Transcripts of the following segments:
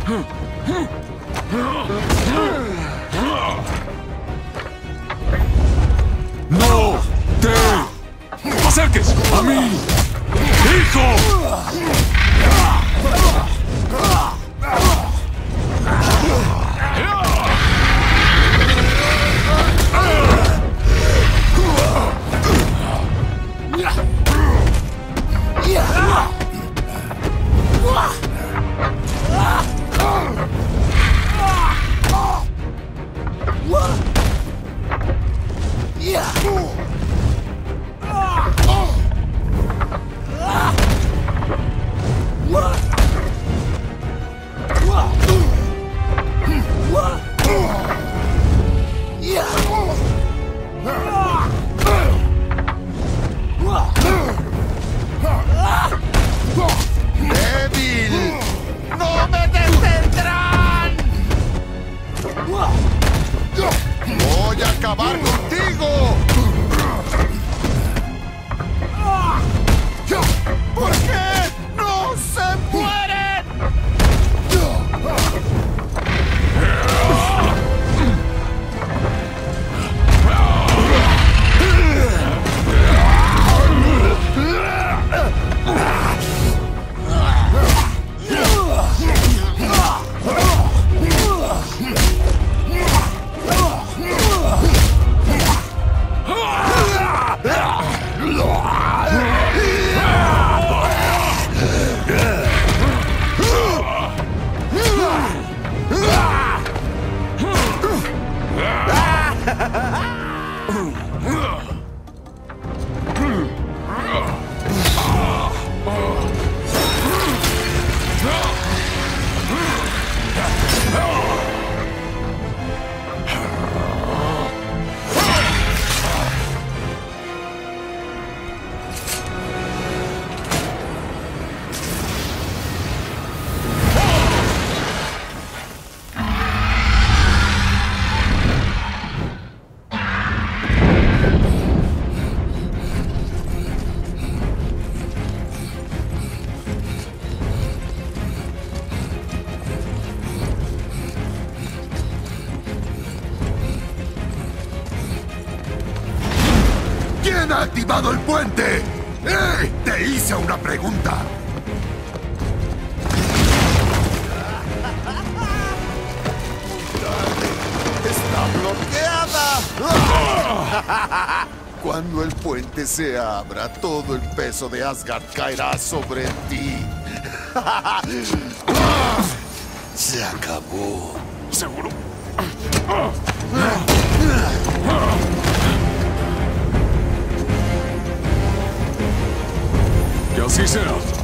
¡No te acerques a mí, hijo! ¡Débil! ¡No me detendrán! ¡Voy a acabar contigo! ¿Por qué no se mueren? ¿Quién ha activado el puente? ¡Eh! Te hice una pregunta. ¡Está bloqueada! Cuando el puente se abra, todo el peso de Asgard caerá sobre ti. Se acabó. ¿Seguro? Que así sea.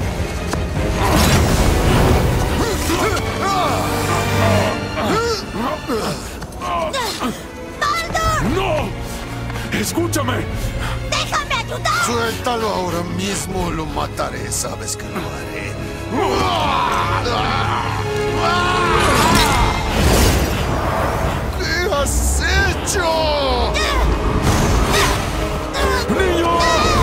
¡Baldur! ¡No! ¡Escúchame! ¡Déjame ayudar! Suéltalo ahora mismo o lo mataré. Sabes que lo haré. ¿Qué has hecho? ¡Niño!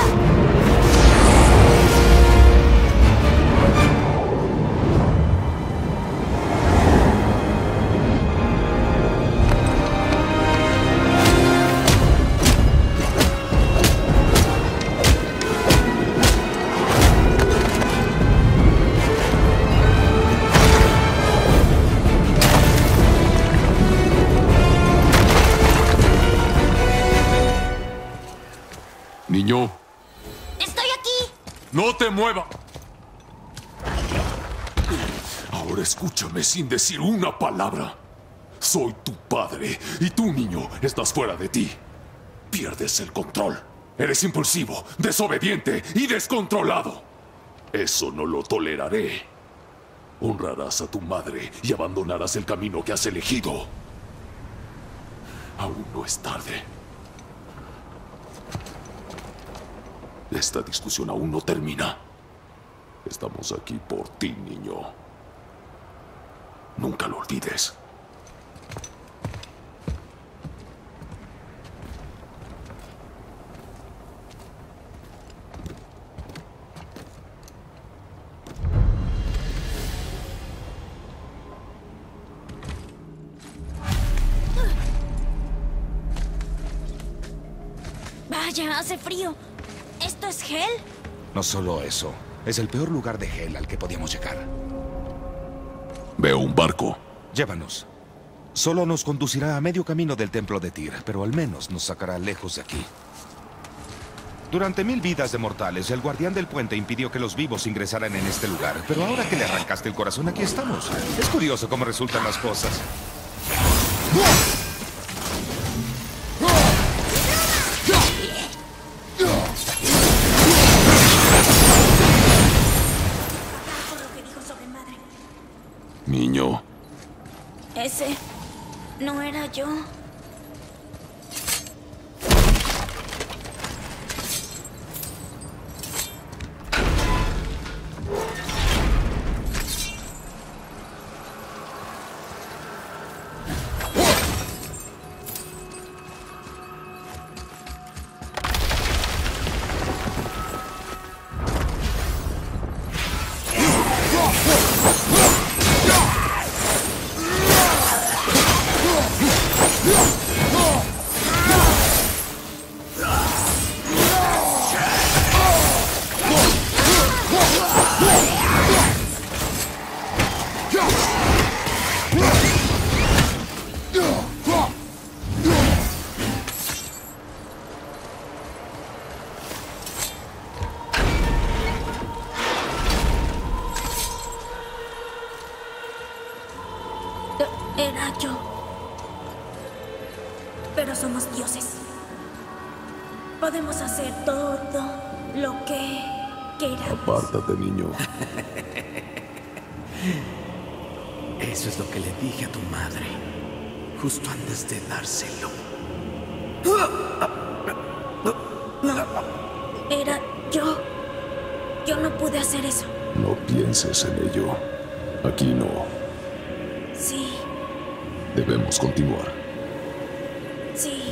Niño, ¡Estoy aquí! no te muevas. Ahora escúchame sin decir una palabra. Soy tu padre y tú, niño, estás fuera de ti. Pierdes el control. Eres impulsivo, desobediente y descontrolado. Eso no lo toleraré. Honrarás a tu madre y abandonarás el camino que has elegido. Aún no es tarde. Esta discusión aún no termina. Estamos aquí por ti, niño. Nunca lo olvides. Vaya, hace frío. ¿Esto es Hell? No solo eso. Es el peor lugar de Hell al que podíamos llegar. Veo un barco. Llévanos. Solo nos conducirá a medio camino del templo de Tyr, pero al menos nos sacará lejos de aquí. Durante 1000 vidas de mortales, el guardián del puente impidió que los vivos ingresaran en este lugar. Pero ahora que le arrancaste el corazón, aquí estamos. Es curioso cómo resultan las cosas. Por lo que dijo sobre madre. Niño. Ese no era yo. Era yo. Pero somos dioses. Podemos hacer todo lo que queramos. Apártate, niño. Eso es lo que le dije a tu madre, justo antes de dárselo. Era yo. Yo no pude hacer eso. No pienses en ello. Aquí no. Sí, Debemos continuar. sí.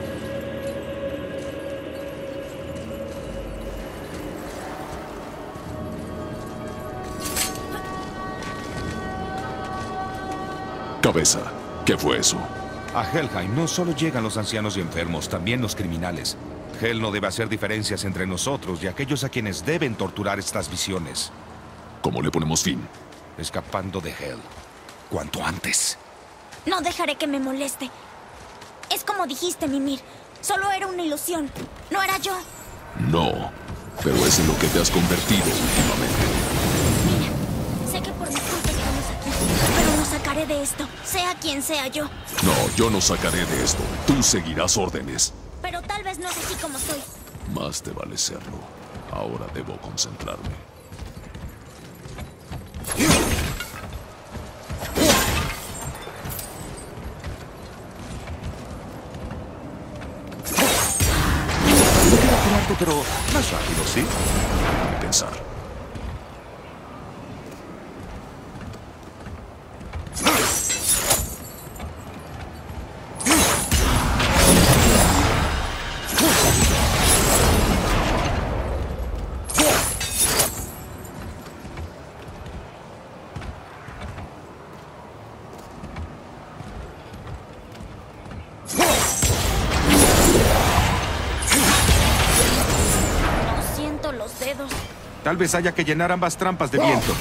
Cabeza, ¿qué fue eso? A Helheim no solo llegan los ancianos y enfermos, también los criminales. Hel no debe hacer diferencias entre nosotros y aquellos a quienes deben torturar estas visiones. ¿Cómo le ponemos fin? Escapando de Hel. Cuanto antes. No dejaré que me moleste. Es como dijiste, Mimir. Solo era una ilusión. No era yo. No, pero es en lo que te has convertido últimamente. Mira, sé que por mi culpa estamos aquí, pero nos sacaré de esto, sea quien sea yo. No, yo no sacaré de esto. Tú seguirás órdenes. Pero tal vez no es así como soy. Más te vale serlo. Ahora debo concentrarme. Quiero curarte, pero más rápido, ¿sí? Pensar. No siento los dedos. Tal vez haya que llenar ambas trampas de viento.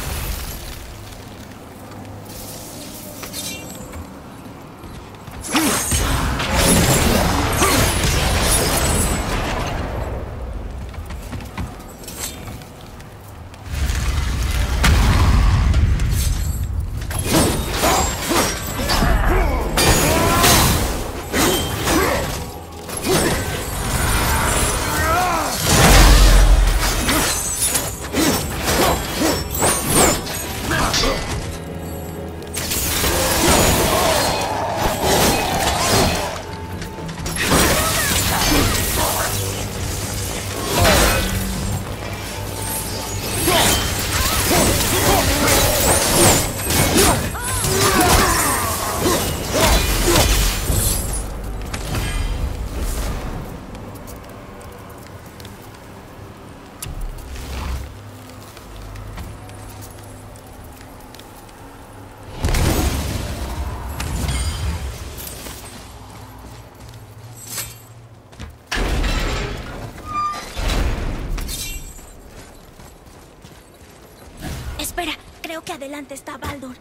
Espera, creo que adelante está Baldur.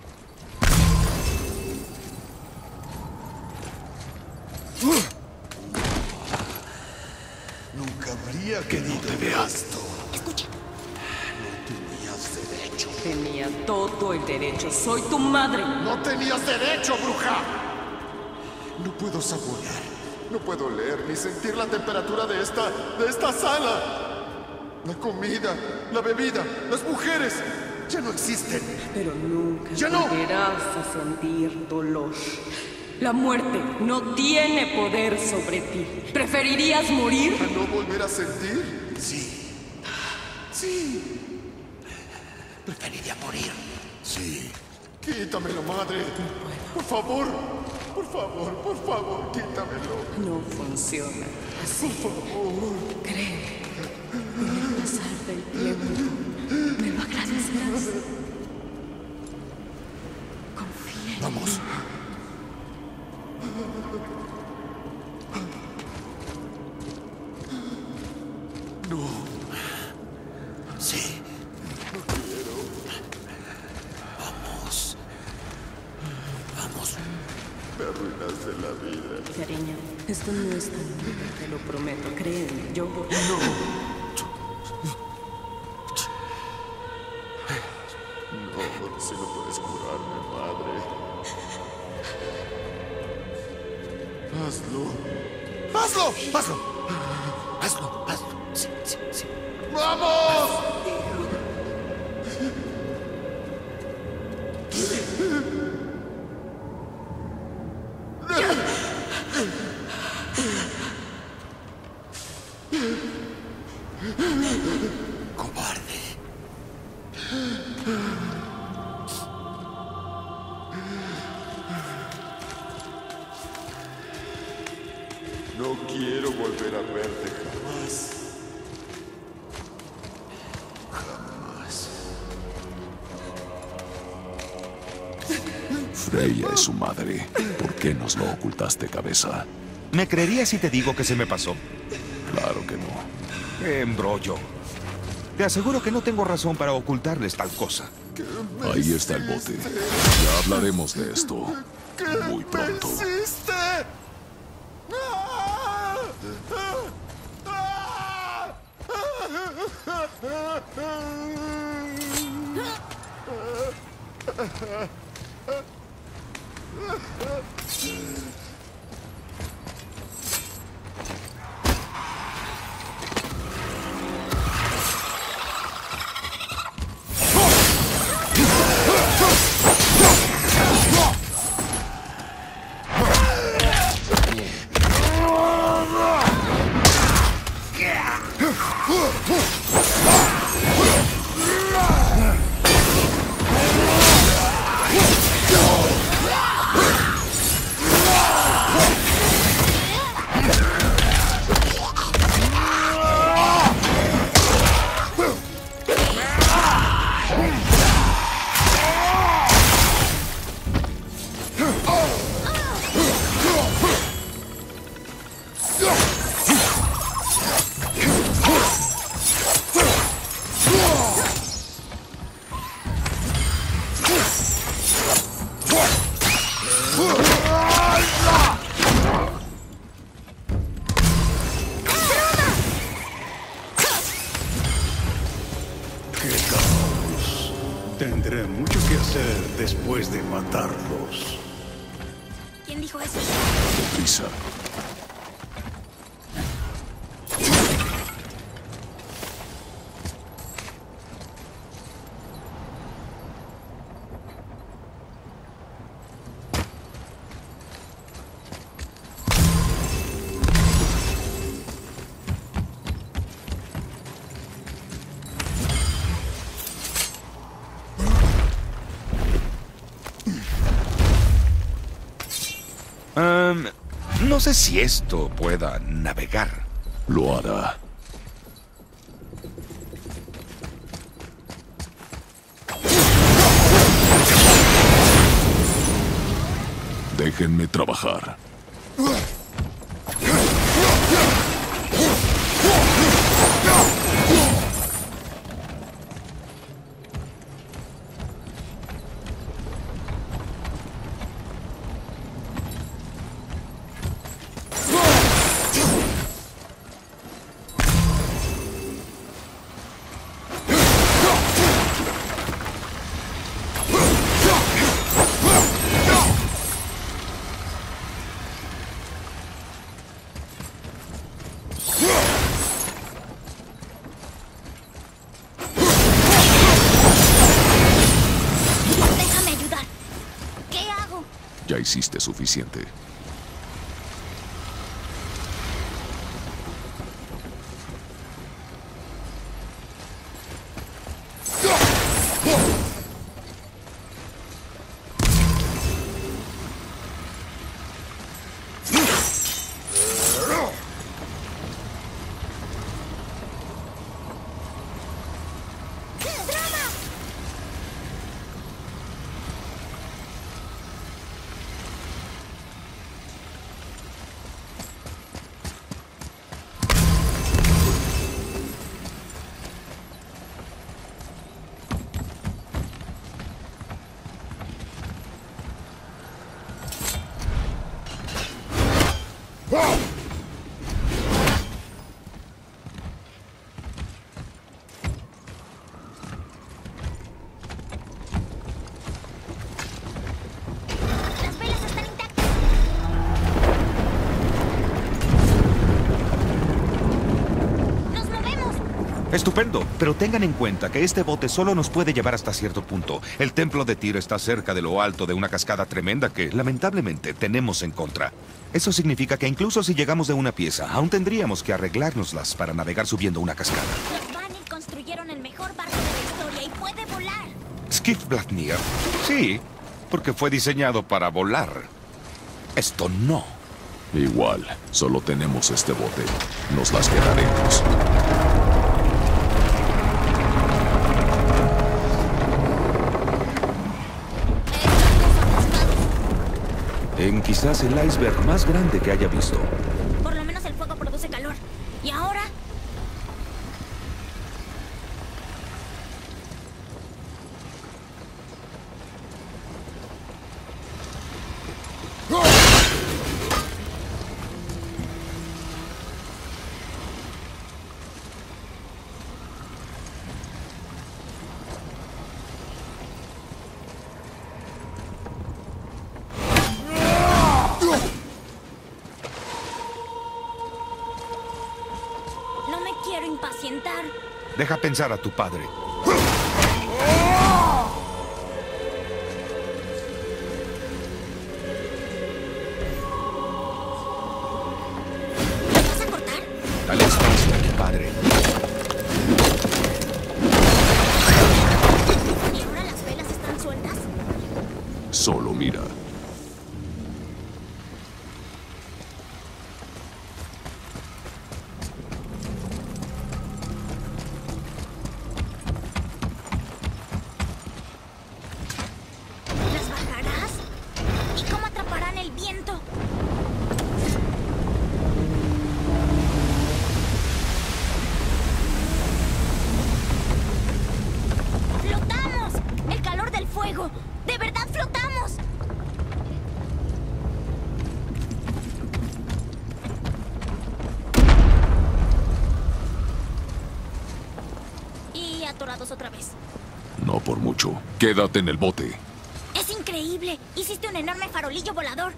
Nunca habría querido ver esto. Escucha. No tenías derecho. Tenía todo el derecho. Soy tu madre. ¡No tenías derecho, bruja! No puedo saborear, no puedo leer ni sentir la temperatura de esta sala. La comida, la bebida, las mujeres ya no existen. Pero nunca ¡Ya no! volverás a sentir dolor. La muerte no tiene poder sobre ti. ¿Preferirías morir? ¿A no volver a sentir? Sí. Sí. Preferiría morir. Sí. Quítamelo, madre. Por favor. Por favor, por favor, quítamelo. No funciona así. Por favor. Créeme. Con el pasar del tiempo, me lo agradecerás. Confía en Vamos. mí. No. Sí. No quiero. Vamos. Vamos. Me arruinaste la vida. Cariño, esto no es tan duro, te lo prometo. Créeme, yo... No, si no puedes curarme, madre. Hazlo. ¡Hazlo! ¡Hazlo! Hazlo, hazlo. Sí, sí, sí. ¡Vamos! Cobarde. No quiero volver a verte jamás. Jamás. Freya es su madre. ¿Por qué nos lo ocultaste, cabeza? ¿Me creerías si te digo que se me pasó? Claro que no. ¡Qué embrollo! Te aseguro que no tengo razón para ocultarles tal cosa. Ahí está el bote. Ya hablaremos de esto muy pronto. ¡Hiciste! Tendré mucho que hacer después de matarlos. ¿Quién dijo eso? Prisa. No sé si esto pueda navegar. Lo hará. Déjenme trabajar. Ya hiciste suficiente. Las velas están intactas. ¡Nos movemos! Estupendo, pero tengan en cuenta que este bote solo nos puede llevar hasta cierto punto. El templo de Tyr está cerca de lo alto de una cascada tremenda que, lamentablemente, tenemos en contra. Eso significa que incluso si llegamos de una pieza, aún tendríamos que arreglárnoslas para navegar subiendo una cascada. Los Vanir construyeron el mejor barco de la historia y puede volar. Skidbladnir. Sí, porque fue diseñado para volar. Esto no. Igual, solo tenemos este bote. Nos las quedaremos. En quizás el iceberg más grande que haya visto. Por lo menos el fuego produce calor. ¿Y ahora? No me quiero impacientar. Deja pensar a tu padre. ¿Me vas a cortar? Dale espacio a tu padre. ¿Y ahora las velas están sueltas? Solo mira. ¿Las bajarás? ¿Y cómo atraparán el viento? ¡Flotamos! ¡El calor del fuego! ¡De verdad flotamos! Y atorados otra vez. No por mucho. Quédate en el bote. ¡Es increíble! ¡Hiciste un enorme farolillo volador!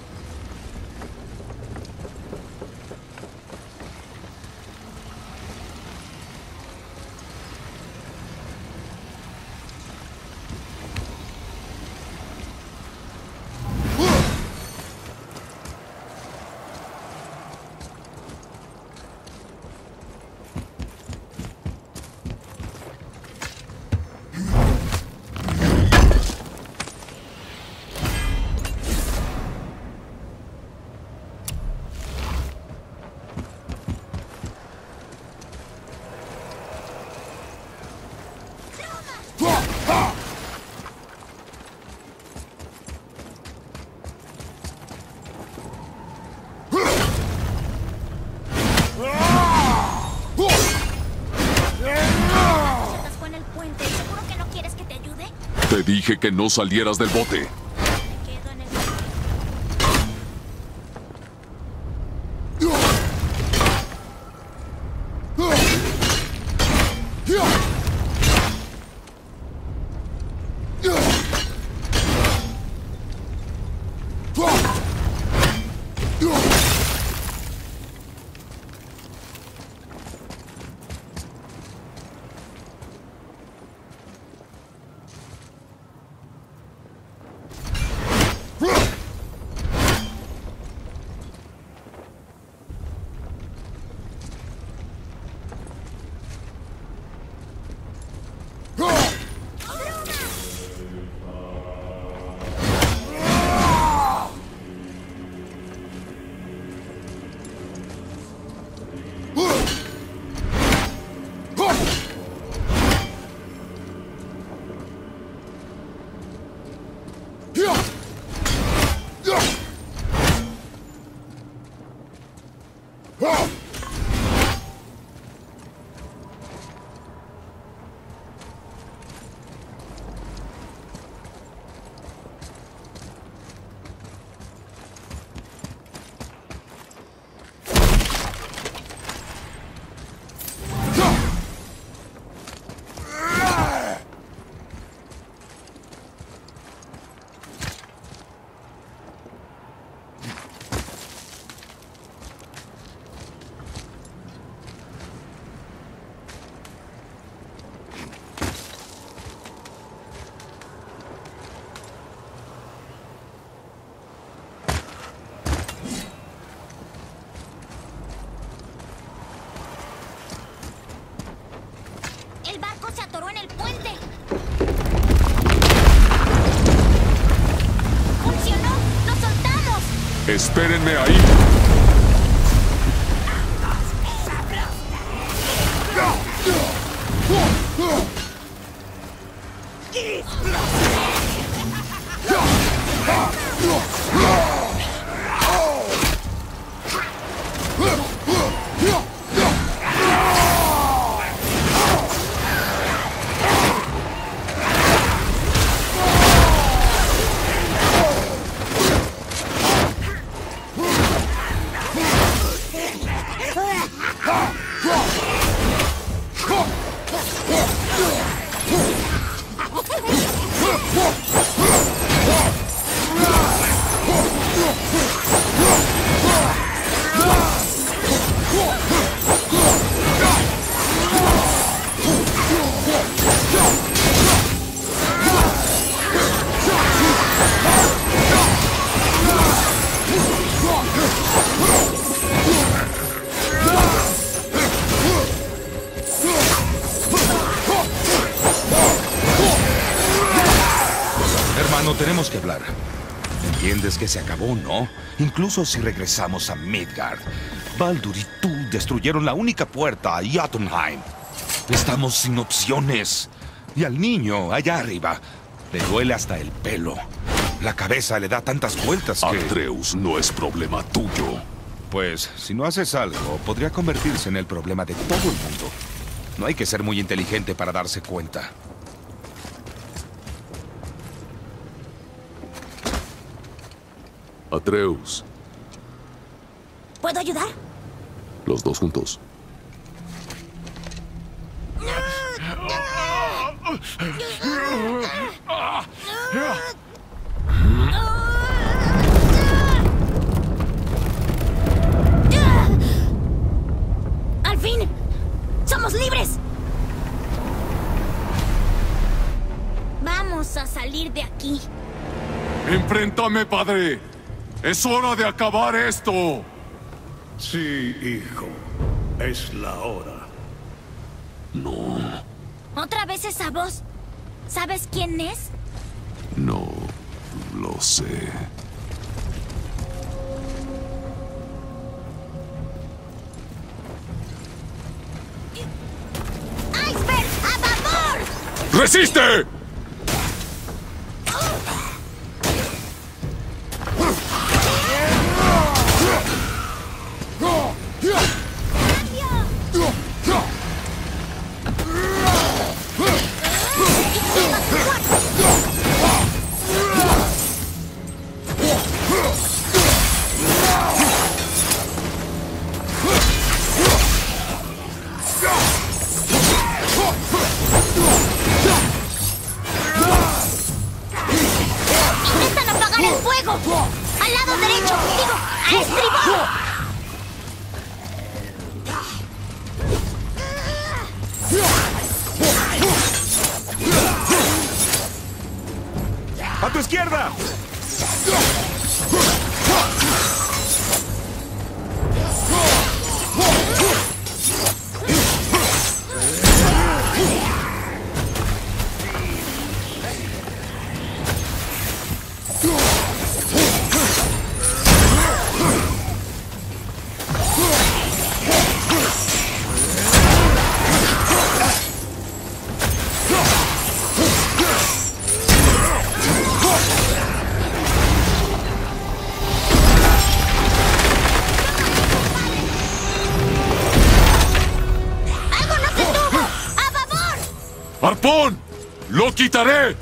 Se atascó en el puente. ¿Seguro que no quieres que te ayude? Te dije que no salieras del bote. Me quedo en el bote. atoró en el puente. ¡Funcionó! ¡Nos soltamos! Espérenme ahí. Hermano, tenemos que hablar. ¿Entiendes que se acabó, no? Incluso si regresamos a Midgard. Baldur y tú destruyeron la única puerta a Jotunheim. Estamos sin opciones. Y al niño, allá arriba, le duele hasta el pelo. La cabeza le da tantas vueltas que... Atreus, no es problema tuyo. Pues, si no haces algo, podría convertirse en el problema de todo el mundo. No hay que ser muy inteligente para darse cuenta. Atreus, ¿Puedo ayudar? los dos juntos. ¡Al fin! ¡Somos libres! Vamos a salir de aquí. ¡Enfréntame, padre! ¡Es hora de acabar esto! Sí, hijo. Es la hora. No, ¿Otra vez esa voz? ¿Sabes quién es? no lo sé. ¡Iceberg a vapor! ¡Resiste! ¡Intentan apagar el fuego! ¡Al lado derecho! ¡Digo, a estribor! ¡A tu izquierda! ¡Algo no se tuvo! ¡A favor! ¡Arpón! ¡Lo quitaré!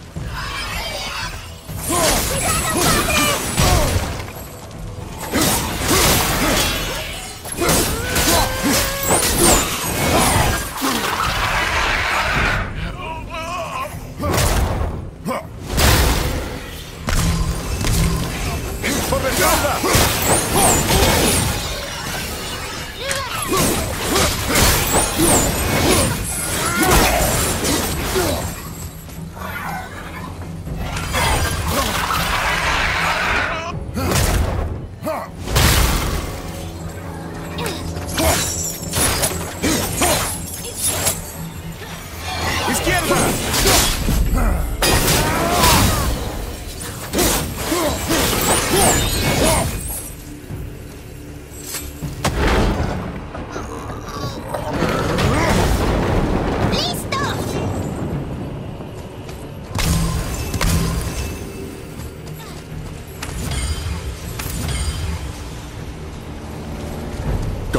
¡Por venganza!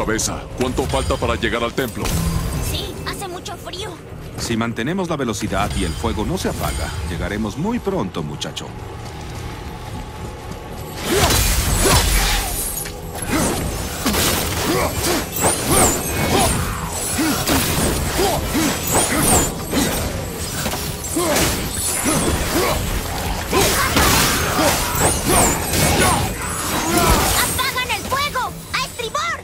cabeza. ¿Cuánto falta para llegar al templo? Sí, hace mucho frío. Si mantenemos la velocidad y el fuego no se apaga, llegaremos muy pronto, muchacho. ¡Apagan el fuego! ¡A estribor!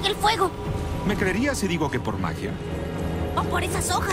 el fuego. ¿Me creerías si digo que por magia? O por esas hojas.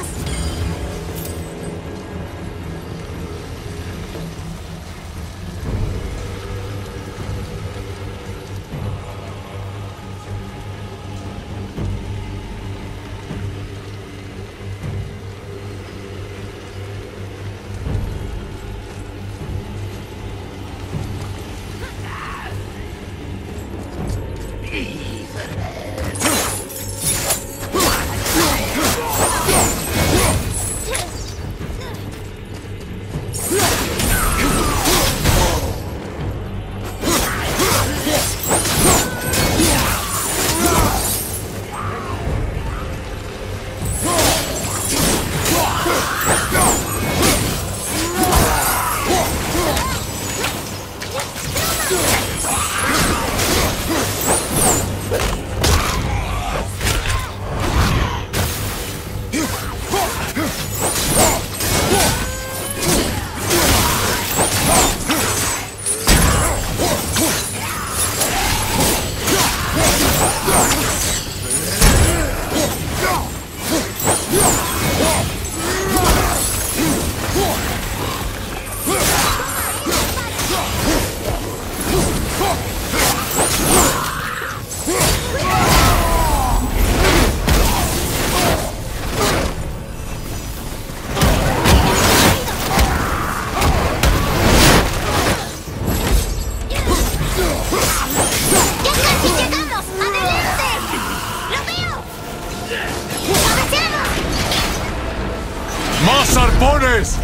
¡Más arpones!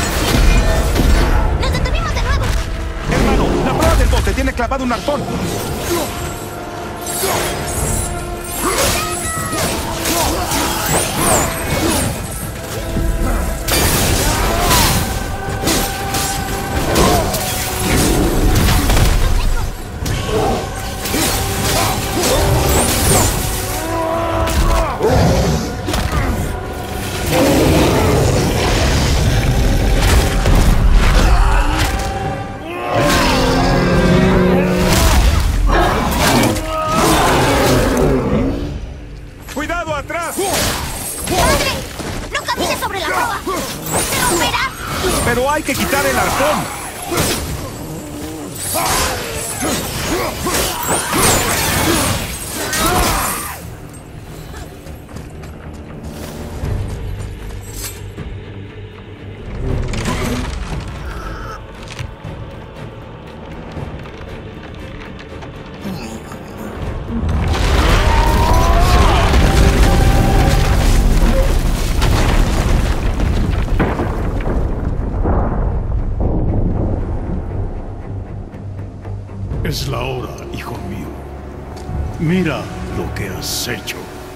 ¡Nos detuvimos de nuevo! Hermano, la proa del bote tiene clavado un arpón. ¡Cuidado atrás! ¡Padre! ¡No camines sobre la proa! ¡Se romperá! Pero hay que quitar el arpón. Es la hora, hijo mío. Mira lo que has hecho.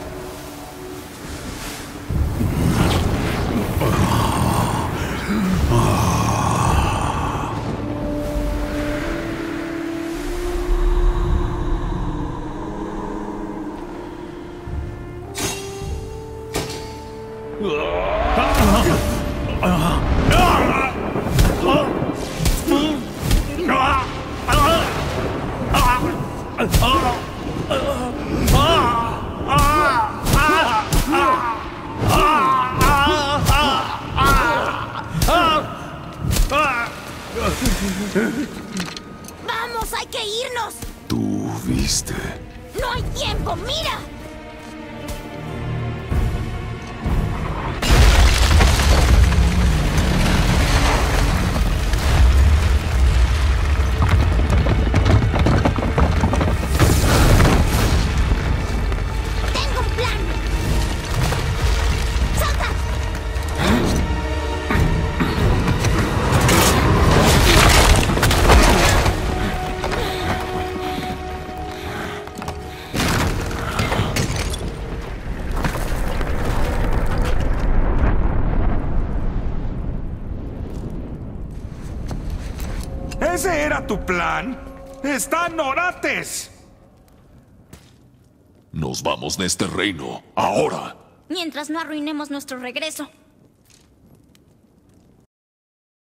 ¡Vamos, hay que irnos! Tú viste. ¡No hay tiempo! ¡Mira! ¡Tengo un plan! ¡Salta! ¿Ese era tu plan? ¡Están orates! Nos vamos de este reino, ahora. Mientras no arruinemos nuestro regreso.